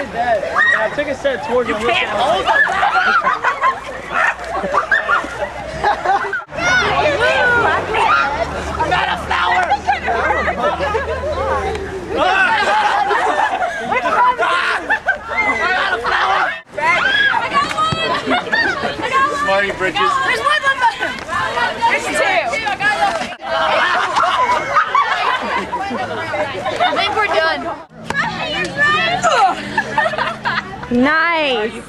like that. And I took a step towards him. You can't hold them. I got a flower. Smarty britches. There's one left. There's two. I think we're done. Nice.